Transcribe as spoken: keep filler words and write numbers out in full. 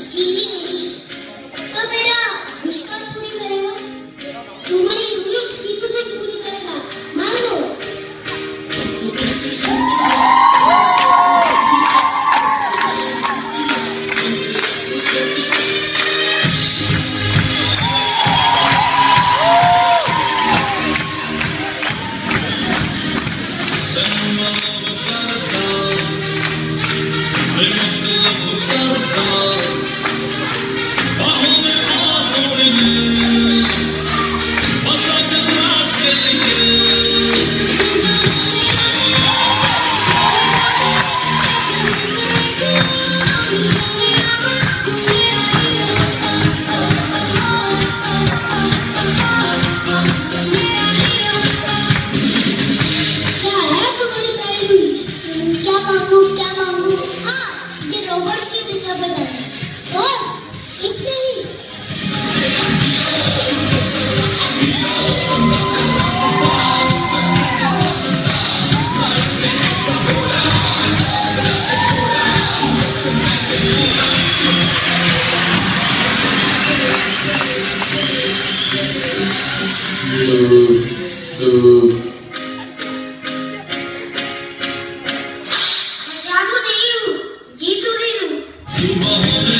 जीनी नहीं तो मेरा विश कब पूरी करेगा? तुम्हारी विश जीतू दिन पूरी करेगा, मान लो। क्या मांगू? हाँ, ये रोबोट्स की दुनिया पे जाना। बस इतने ही। जादू नहीं हूँ, जीतू दिन हूँ।